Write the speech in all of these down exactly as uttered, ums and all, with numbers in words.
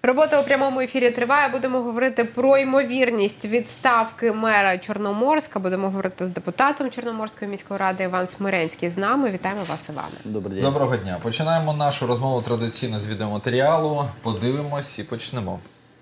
Робота у прямому ефірі триває. Будемо говорити про ймовірність відставки мера Чорноморська. Будемо говорити з депутатом Чорноморської міської ради Іван Смиренський з нами. Вітаємо вас, Іване. Добрий день. Доброго дня. Починаємо нашу розмову традиційно з відеоматеріалу. Подивимось і почнемо.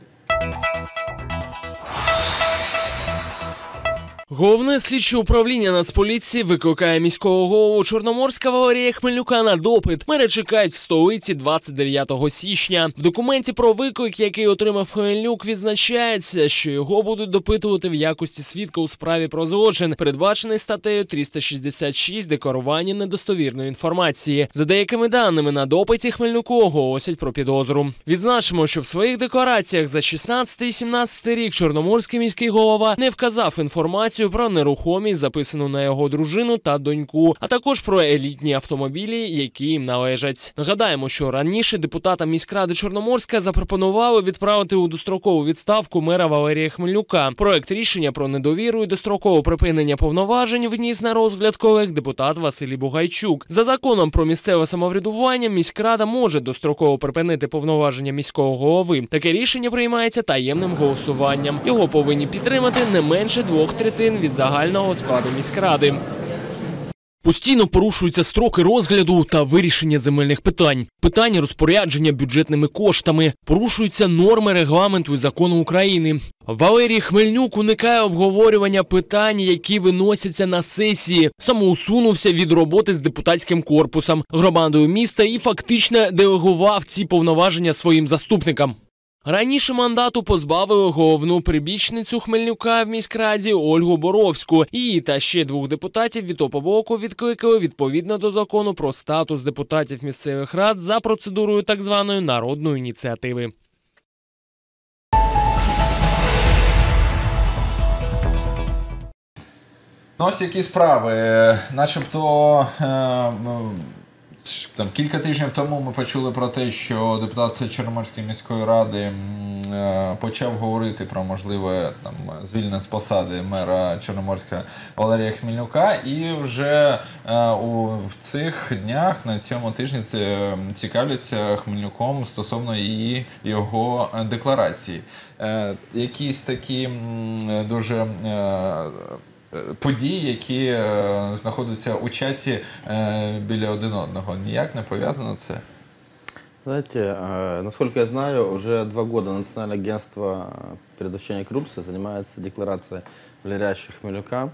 Головне слідче управління Нацполіції викликає міського голову Чорноморська Валерія Хмельнюка на допит. Мери чекають в столиці двадцять дев'ятого січня. В документі про виклик, який отримав Хмельнюк, відзначається, що його будуть допитувати в якості свідка у справі про злочин, передбачений статтею триста шістдесят шість «Декларування недостовірної інформації». За деякими даними, на допиті Хмельнюку оголосять про підозру. Відзначимо, що в своїх деклараціях за шістнадцятий і сімнадцятий рік Чорноморський міський голова не вказав інформацію про нерухомість, записану на його дружину та доньку, а також про елітні автомобілі, які їм належать. Нагадаємо, що раніше депутатам міськради Чорноморська запропонували відправити у дострокову відставку мера Валерія Хмельнюка. Проект рішення про недовіру і дострокове припинення повноважень вніс на розгляд колег депутат Василь Бугайчук. За законом про місцеве самоврядування міськрада може достроково припинити повноваження міського голови. Таке рішення приймається таємним голосуванням. Його повинні підтримати не менше двох третин від загального складу міськради. Постійно порушуються строки розгляду та вирішення земельних питань. Питання розпорядження бюджетними коштами. Порушуються норми регламенту і закону України. Валерій Хмельнюк уникає обговорювання питань, які виносяться на сесії. Самоусунувся від роботи з депутатським корпусом, громадою міста і фактично делегував ці повноваження своїм заступникам. Раніше мандату позбавили головну прибічницю Хмельнюка в міськраді Ольгу Боровську. Її та ще двох депутатів від Опоблоку відкликали відповідно до закону про статус депутатів місцевих рад за процедурою так званої народної ініціативи. Ну, ось які справи. Начебто, е Там, кілька тижнів тому ми почули про те, що депутат Чорноморської міської ради е, почав говорити про можливе там, звільнення з посади мера Чорноморська Валерія Хмельнюка. І вже е, у, в цих днях, на цьому тижні, цікавляться Хмельнюком стосовно її, його декларації. Е, якісь такі м, дуже... Е, події, які е, знаходяться у часі е, біля один одного. Ніяк не пов'язано це? Знаете, э, насколько я знаю, уже два года Национальное агентство предотвращения коррупции занимается декларацией Валерия Хмельнюка.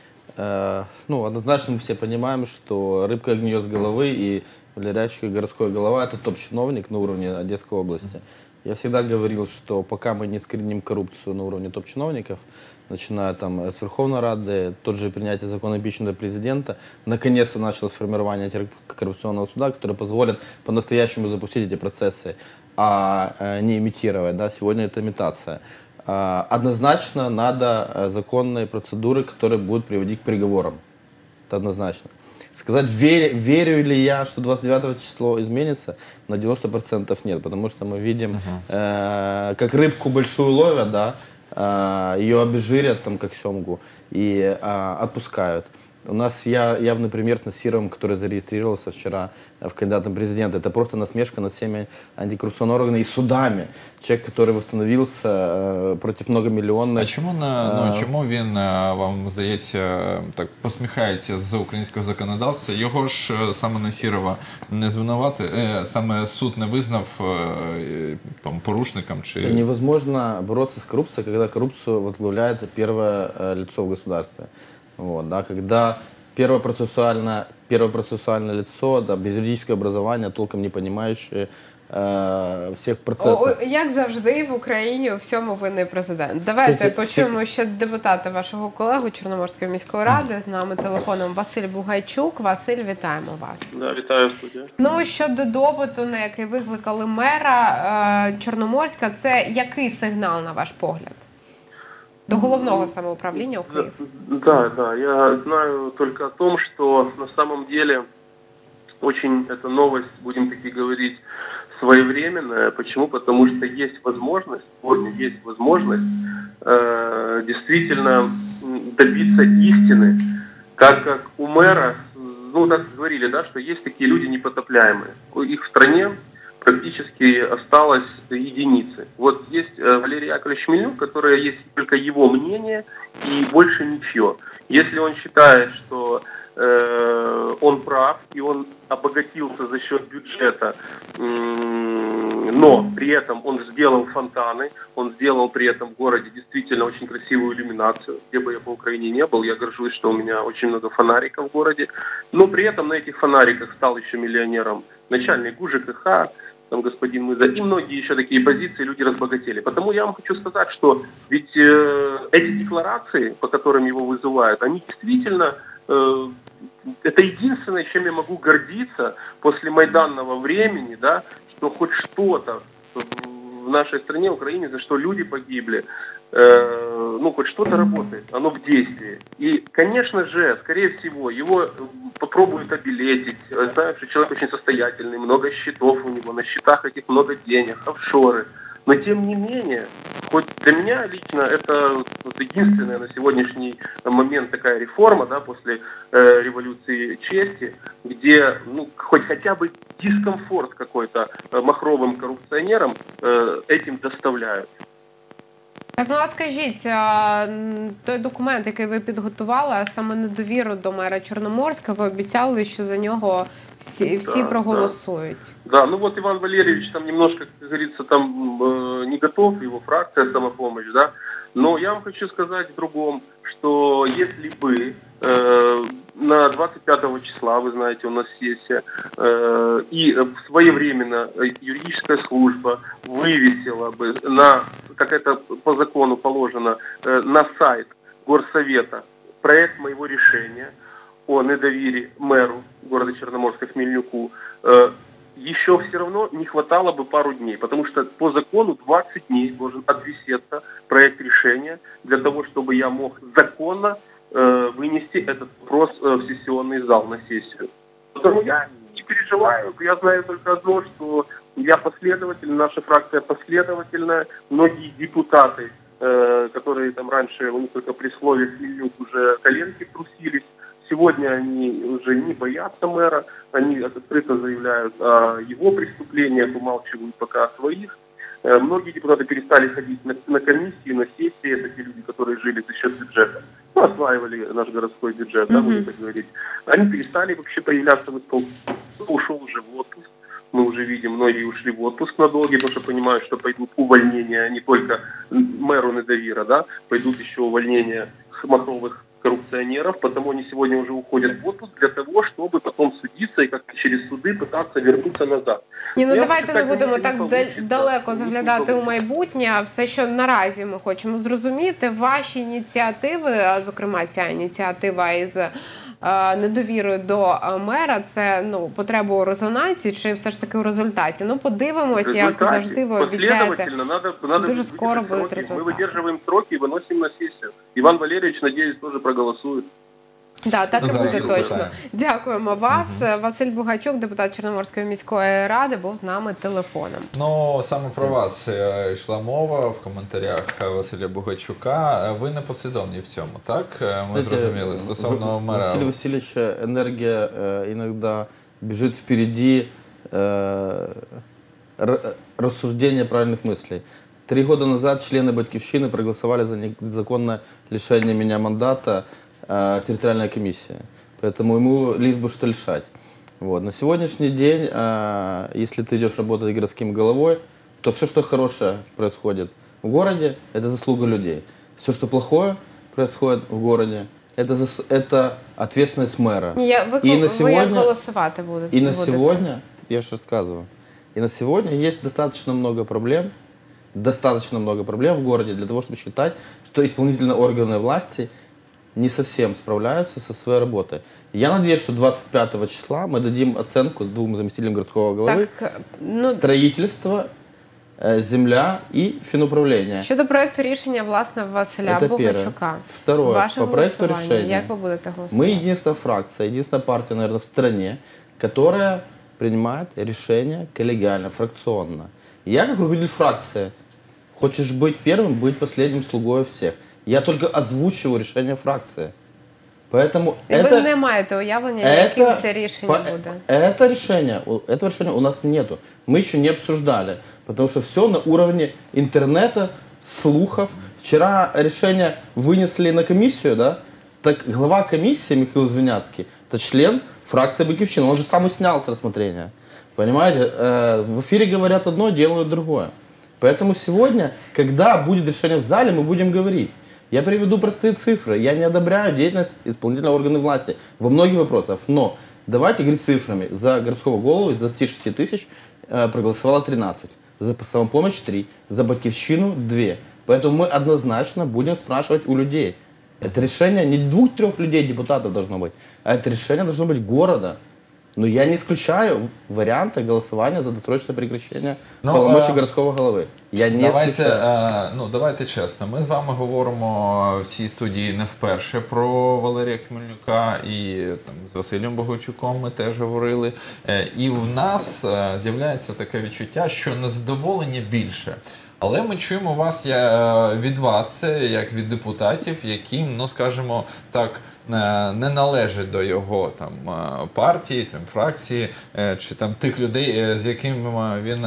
Э, ну, однозначно мы все понимаем, что рыбка гниет с головы, и Валерий городской голова – это топ-чиновник на уровне Одесской области. Я всегда говорил, что пока мы не искореним коррупцию на уровне топ-чиновников, начиная там с Верховной Рады, тот же принятие закона импичмента президента, наконец-то началось формирование антикоррупционного суда, который позволит по-настоящему запустить эти процессы, а не имитировать. Да? Сегодня это имитация. Однозначно надо законные процедуры, которые будут приводить к приговорам. Это однозначно. Сказать, верю, верю ли я, что двадцать девятого число изменится, на девяносто процентов нет, потому что мы видим, uh-huh. э, как рыбку большую ловят, да, э, ее обезжирят, там, как семгу, и э, отпускают. У нас я, явный пример с Насировым, который зарегистрировался вчера в кандидатом президента. Это просто насмешка над всеми антикоррупционными органами и судами. Человек, который восстановился э, против многомиллионных... А чому, на, ну, чому він, вам здається, так посміхається з українського законодавства? Його ж саме Насірова не звинувати, е, саме суд не визнав е, там, порушником? Чи... Невозможно бороться с коррупцией, когда коррупцию возглавляет первое э, лицо в государстве. Вот, да, когда первое процессуальное, первое процессуальное лицо, да, без юридического образования, толком не понимающее э, всех процессов. О, як завжди в Україні у всьому винний президент. Давайте Тут, почуємо ще депутата вашого колегу Чорноморської міської ради. З нами телефоном Василь Бугайчук. Василь, вітаємо вас. Да, вітаю, студія. Ну, щодо допиту, на який викликали мера Чорноморська, це який сигнал, на ваш погляд? До головного самоуправления у Киева. Да, да, я знаю только о том, что на самом деле очень эта новость, будем таки говорить, своевременная. Почему? Потому что есть возможность, сегодня есть возможность э, действительно добиться истины, как, как у мэра, ну так говорили, да, что есть такие люди непотопляемые. Их в стране практически осталось единицы. Вот есть Валерий Яковлевич Хмельнюк, которое есть только его мнение и больше ничего. Если он считает, что э, он прав и он обогатился за счет бюджета, но при этом он сделал фонтаны, он сделал при этом в городе действительно очень красивую иллюминацию. Где бы я по Украине не был, я горжусь, что у меня очень много фонариков в городе. Но при этом на этих фонариках стал еще миллионером начальник ГУЖКХ, там господин Мыза, и многие еще такие позиции люди разбогатели. Потому я вам хочу сказать, что ведь э, эти декларации, по которым его вызывают, они действительно... Э, это единственное, чем я могу гордиться после майданного времени, да, что хоть что-то в нашей стране, Украине, за что люди погибли, э, ну, хоть что-то работает, оно в действии. И, конечно же, скорее всего, его попробуют обелетить. Знаю, что человек очень состоятельный, много счетов у него, на счетах этих много денег, офшоры. Но, тем не менее, хоть для меня лично это вот единственная на сегодняшний момент такая реформа, да, после э, революции чести, где ну, хоть хотя бы дискомфорт какой-то э, махровым коррупционерам э, этим доставляют. Так, ну а скажіть, той документ, який ви підготували, а саме недовіру до мера Чорноморська, ви обіцяли, що за нього всі, всі да, проголосують. Да. да, ну вот Иван Валерьевич там немножко, как говорится, там э, не готов, его фракция «Самопомощь», да, но я вам хочу сказать в другом, что если бы э, на двадцать пятого числа, вы знаете, у нас сессия, э, и своевременно юридическая служба вывесила бы на, как это по закону положено, э, на сайт Горсовета проект моего решения о недоверии мэру города Черноморска Хмельнюку, э, еще все равно не хватало бы пару дней, потому что по закону двадцать дней должен отвисеться проект решения для того, чтобы я мог законно э, вынести этот вопрос э, в сессионный зал на сессию. Поэтому я не переживаю, я знаю только одно, что я последовательный, наша фракция последовательная, многие депутаты, э, которые там раньше, у них только при слове Хмельнюк уже коленки трусились, сегодня они уже не боятся мэра, они открыто заявляют о его преступлениях, умалчивают пока о своих. Многие депутаты перестали ходить на, на комиссии, на сессии, это те люди, которые жили за счет бюджета, ну, осваивали наш городской бюджет, да, будем так говорить. Они перестали вообще появляться в исполнении, ушел уже в отпуск. Мы уже видим, многие ушли в отпуск на долгий, потому что понимают, что пойдут увольнения не только мэру недовира, да, пойдут еще увольнения махровых коррупционеров, потому они сегодня уже уходят в отпуск для того, чтобы потом судиться и как-то через суды пытаться вернуться назад. Ні, ну давайте не будемо так далеко заглядати у майбутнє. Все, що наразі ми хочемо зрозуміти, ваші ініціативи, зокрема ця ініціатива із недовірою до мера, це ну, потреба у резонансі чи все ж таки у результаті? Ну, подивимось, як завжди ви обіцяєте. Надо, надо дуже скоро будуть результати. Ми видержуємо строки і виносимо на сесію. Іван Валерійович, надіюсь, теж проголосує. Да, так і ну, буде точно. питання. Дякуємо вас. Угу. Василь Бугайчук, депутат Чорноморської міської ради, був з нами телефоном. Ну, саме про вас йшла мова в коментарях Василя Бугайчука. Ви непослідовні в цьому, так? Ми зрозуміли. Стосовно мера. Василия Васильевича энергия э, иногда бежит впереди э, рассуждения правильных мыслей. Три года назад члены Батьківщины проголосовали за незаконное лишение меня мандата в территориальной комиссии. Поэтому ему лишь бы что лишать. Вот. На сегодняшний день, если ты идешь работать городским головой, то все, что хорошее происходит в городе, это заслуга людей. Все, что плохое происходит в городе, это, зас... это ответственность мэра. Я, вы, и на сегодня, вы голосовать будете, и на будете. сегодня, я же рассказываю, и на сегодня есть достаточно много проблем, достаточно много проблем в городе для того, чтобы считать, что исполнительные органы власти не совсем справляются со своей работой. Я надеюсь, что двадцать пятого числа мы дадим оценку двум заместителям городского головы так, ну... строительство, земля и финуправление. Щодо проекту рішення, власне, Василя Бугайчука. Второе. Ваше по проекту решения. Як ви будете голосувати? Мы единственная фракция, единственная партия, наверное, в стране, которая принимает решения коллегиально, фракционно. Я, как руководитель фракции, хочешь быть первым, быть последним слугой всех. Я только озвучиваю решение фракции. Поэтому І это, ви не маєте уявлення, яким це рішення буде? Это решение, этого решения у нас нету. Мы еще не обсуждали, потому что все на уровне интернета, слухов. Вчера решение вынесли на комиссию, да? Так глава комиссии Михаил Звеняцкий, это член фракции Батьківщина, он же сам и снял с рассмотрения. Понимаете, в эфире говорят одно, делают другое. Поэтому сегодня, когда будет решение в зале, мы будем говорить. Я приведу простые цифры. Я не одобряю деятельность исполнительного органа власти во многих вопросах. Но давайте говорить цифрами. За городского голову из двадцати шести тысяч э, проголосовало тринадцать. За самопомощь три. За Батьківщину два. Поэтому мы однозначно будем спрашивать у людей. Это решение не двух-трех людей, депутатов должно быть, а это решение должно быть города. Но я не исключаю варианта голосования за досрочное прекращение ну, полномочий а... городского голови. Я не давайте, исключаю. а, ну, давайте чесно, ми з вами говоримо в цій студії не вперше про Валерія Хмельнюка, і там, з Василем Богойчуком ми теж говорили. І в нас з'являється таке відчуття, що незадоволення більше. Але ми чуємо вас, я, від вас, як від депутатів, яким, ну, скажімо так, не належить до його там партії, там, фракції, чи там тих людей, з якими він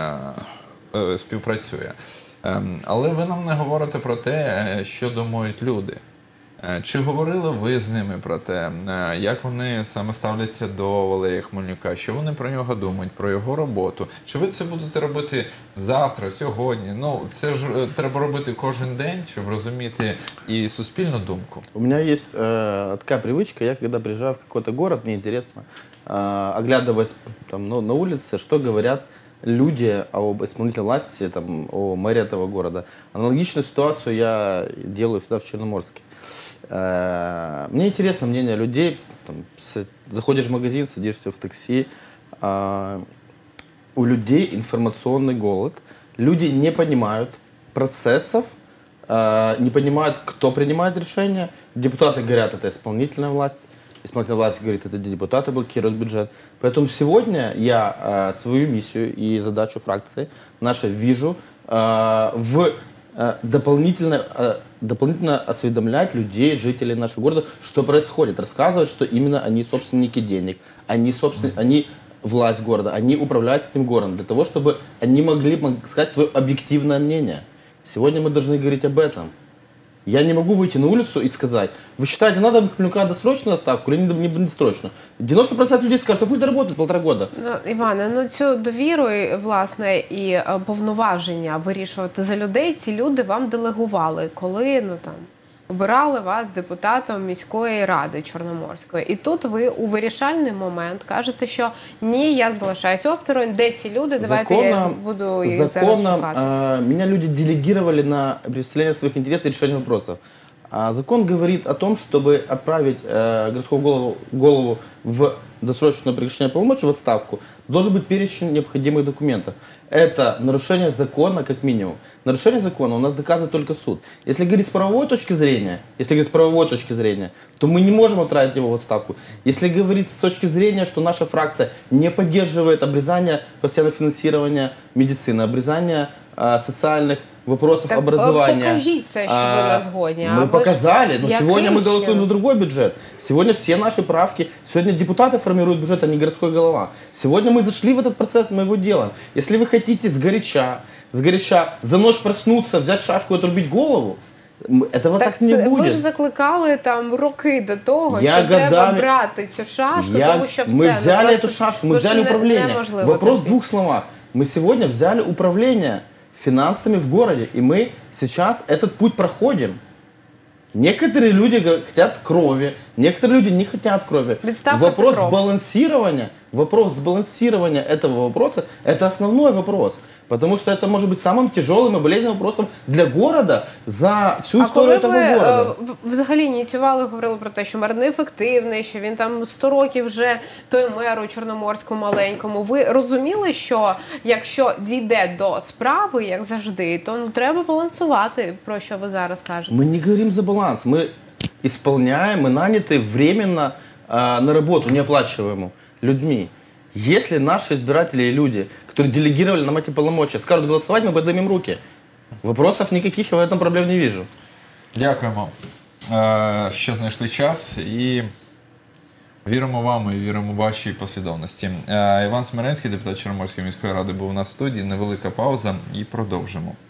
співпрацює. Але ви нам не говорите про те, що думають люди. Чи говорили ви з ними про те, як вони саме ставляться до Валерія Хмельнюка, що вони про нього думають, про його роботу? Чи ви це будете робити завтра, сьогодні? Ну, це ж треба робити кожен день, щоб розуміти і суспільну думку. У меня есть э, такая привычка, я когда приезжаю в какой-то город, мне интересно, э, оглядываясь там, ну, на улице, что говорят люди об исполнительной власти, там, о мэре этого города. Аналогичную ситуацию я делаю всегда в Черноморске. Э, мне интересно мнение людей. Там, с, заходишь в магазин, садишься в такси. Э, у людей информационный голод. Люди не понимают процессов, э, не понимают, кто принимает решения. Депутаты говорят, это исполнительная власть. Исполнительная власть говорит, это депутаты блокируют бюджет. Поэтому сегодня я э, свою миссию и задачу фракции нашей вижу э, в э, дополнительно, э, дополнительно осведомлять людей, жителей нашего города, что происходит. Рассказывать, что именно они собственники денег, они, собствен... они власть города, они управляют этим городом, для того, чтобы они могли сказать свое объективное мнение. Сегодня мы должны говорить об этом. Я не могу выйти на улицу и сказать, вы считаете, надо Хмельнюка досрочную отставку или не досрочную? девяносто процентов людей скажут, а пусть доработает полтора года. Ну, Іване, ну цю довіру, власне, і повноваження вирішувати за людей, ці люди вам делегували, коли, ну там, обирали вас депутатом міської ради Чорноморської. І тут ви у вирішальний момент кажете, що ні, я залишаюсь осторонь, де ці люди, давайте законом, я буду їх законом, зараз шукати. Э, меня люди делегировали на представление своих интересов и решение вопросов. А закон говорит о том, чтобы отправить э, городского голову, голову в досрочное прекращение полномочий, в отставку, должен быть перечень необходимых документов. Это нарушение закона как минимум. Нарушение закона у нас доказывает только суд. Если говорить с правовой точки зрения, если говорить с правовой точки зрения, то мы не можем отправить его в отставку. Если говорить с точки зрения, что наша фракция не поддерживает обрезание постоянного финансирования медицины, обрезание э, социальных вопросов так образования. Покажіть це, що ви на згодні. Мы показали, но я сегодня кричу. мы голосуем за другой бюджет. Сегодня все наши правки, сегодня депутаты формируют бюджет, а не городской голова. Сегодня мы зашли в этот процесс, мы его делаем. Если вы хотите сгоряча, сгоряча за ночь проснуться, взять шашку и отрубить голову, этого так, так не це, будет. Ви ж закликали там роки до того, я що годами... треба брати цю шашку, я... тому що все. Мы взяли ну, просто... эту шашку, мы взяли управление. Вопрос в двух словах. Мы сегодня взяли управление финансами в городе, и мы сейчас этот путь проходим. Некоторые люди хотят крови, некоторые люди не хотят крови. Вопрос сбалансирования, вопрос сбалансирования этого вопроса – это основной вопрос. Потому что это может быть самым тяжелым и болезненным вопросом для города за всю історію этого города. А коли ви взагалі ініціювали, говорили про те, що мер неефективний, що він там сто років вже той мер у Чорноморському маленькому, ви розуміли, що якщо дійде до справи, як завжди, то ну, треба балансувати, про що ви зараз кажете? Ми не говоримо за баланс, мы исполняем, мы наняты временно э, на работу, неоплачиваемую людьми. Если наши избиратели и люди, которые делегировали нам эти полномочия, скажут голосовать, мы поднимем руки. Вопросов никаких, я в этом проблем не вижу. Дякуємо. що знайшли час і віримо вам і віримо в вашій послідовності. Іван Смиренський, депутат Чорноморської міської ради, був у нас в студії. Невелика пауза і продовжимо.